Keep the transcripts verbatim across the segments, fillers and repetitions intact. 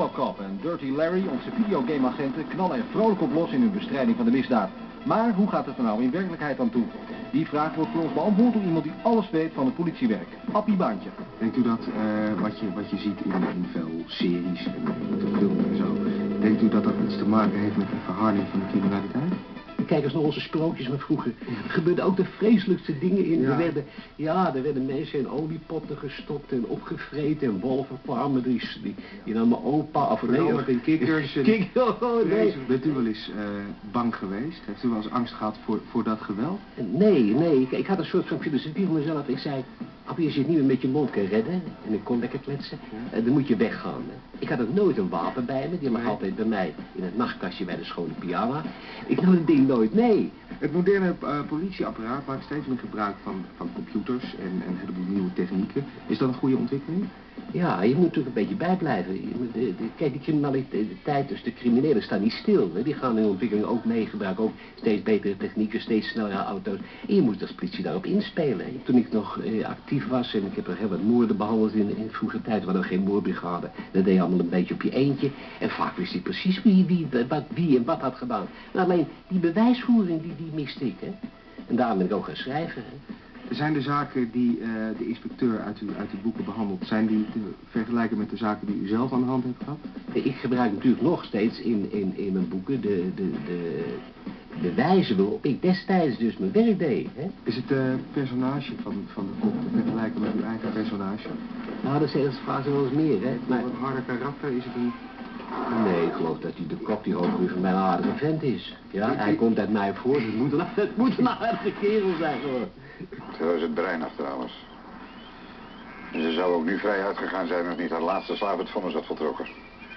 Robocop en Dirty Larry, onze videogameagenten, knallen er vrolijk op los in hun bestrijding van de misdaad. Maar hoe gaat het er nou in werkelijkheid aan toe? Die vraag wordt voor ons beantwoord door iemand die alles weet van het politiewerk. Appie Baantje. Denkt u dat uh, wat, je, wat je ziet in, in veel series en in de film en zo, denkt u dat dat iets te maken heeft met de verharding van de criminaliteit? Kijk eens naar onze sprookjes van vroeger. Er gebeurden ook de vreselijkste dingen in. Ja. Er werden, ja, er werden mensen in oliepotten gestopt en opgevreten en wolvenfarmen. Die, die, die namen opa of nee, of in kikkers. Kik, oh, nee. Bent u wel eens uh, bang geweest? Heeft u wel eens angst gehad voor, voor dat geweld? Nee, nee. Ik, ik had een soort van filosofie voor mezelf. Ik zei, als je het niet meer met je mond kan redden en ik kon lekker kletsen, uh, dan moet je weggaan. Hè. Ik had ook nooit een wapen bij me. Die lag nee. altijd bij mij in het nachtkastje bij de schone pyjama. Ik nam het ding nooit mee. Het moderne uh, politieapparaat maakt steeds meer gebruik van, van computers en, en een heleboel nieuwe technieken. Is dat een goede ontwikkeling? Ja, je moet natuurlijk een beetje bijblijven. Je moet, de, de, kijk, die criminaliteit, dus de criminelen staan niet stil. Hè. Die gaan in ontwikkeling ook mee, gebruiken ook steeds betere technieken, steeds snellere auto's. En je moet als politie daarop inspelen. Hè. Toen ik nog eh, actief was en ik heb er heel wat moorden behandeld in, in vroege tijd, we hadden geen moordbrigade. Dat deed je allemaal een beetje op je eentje. En vaak wist ik precies wie, wie, wat, wie en wat had gedaan. Maar alleen die bewijsvoering, die, die miste ik. Hè. En daarom ben ik ook gaan schrijven. Hè. Zijn de zaken die uh, de inspecteur uit uw, uit uw boeken behandelt, zijn die te vergelijken met de zaken die u zelf aan de hand hebt gehad? Ik gebruik natuurlijk nog steeds in, in, in mijn boeken de, de, de, de wijze waarop ik destijds dus mijn werk deed. Hè? Is het uh, personage van, van de kop te vergelijken met uw eigen personage? Nou, dat zeggen ze vaak wel eens meer, hè. Maar een harde karakter, is het een... Nee, ik geloof dat hij de kop die hoogbuur van mij een aardige vent is. Ja, ik, hij ik... komt uit mij voor, dus het moet een, het moet een aardige kerel zijn, hoor. Zo is het brein af trouwens. Ze zou ook nu vrij uitgegaan zijn als niet haar laatste slaaf het vonnis had voltrokken.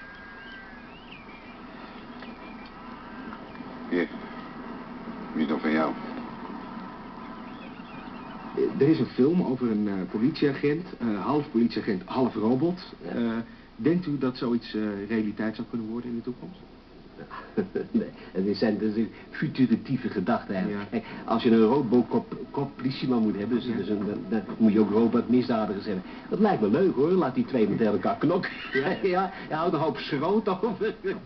Hier. Die is nog van jou. Er is een film over een uh, politieagent, uh, half politieagent, half robot. Uh, denkt u dat zoiets uh, realiteit zou kunnen worden in de toekomst? Nee, het zijn dus futuritieve gedachten eigenlijk. Ja. Kijk, als je een robocop politieman moet hebben, dus, ja. dus een, dan, dan moet je ook robotmisdadigers hebben. Dat lijkt me leuk, hoor. Laat die twee met elkaar knokken. Ja, ja, je houdt een hoop schroot over.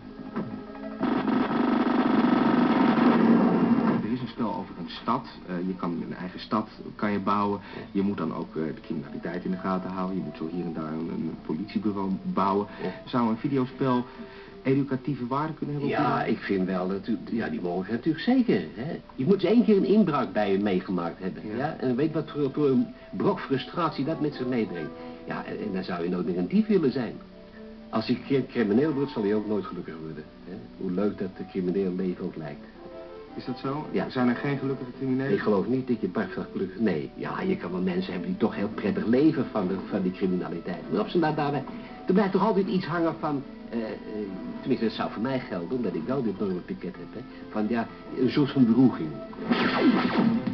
Er is een spel over een stad. Uh, je kan een eigen stad kan je bouwen. Je moet dan ook uh, de criminaliteit in de gaten houden. Je moet zo hier en daar een, een politiebureau bouwen. Zou een videospel educatieve waarde kunnen hebben? Ja, ik vind wel dat ja, die mogelijkheid natuurlijk zeker. Hè. Je moet eens één keer een inbraak bij je meegemaakt hebben. Ja. Ja? En weet wat voor, voor een brok frustratie dat met zich meebrengt. Ja, en, en dan zou je nooit meer een dief willen zijn. Als je crimineel wordt, zal je ook nooit gelukkig worden. Hè. Hoe leuk dat het crimineel leven ook lijkt. Is dat zo? Ja. Zijn er geen gelukkige criminelen? Ik geloof niet dat je barstag gelukkig... Nee, ja, je kan wel mensen hebben die toch heel prettig leven van, de, van die criminaliteit. Maar op zijn daar, daarbij... Er blijft toch altijd iets hangen van... Uh, uh, tenminste, dat zou voor mij gelden, omdat ik wel dit enorme piket heb. Hè, van ja, een soort van beroeging.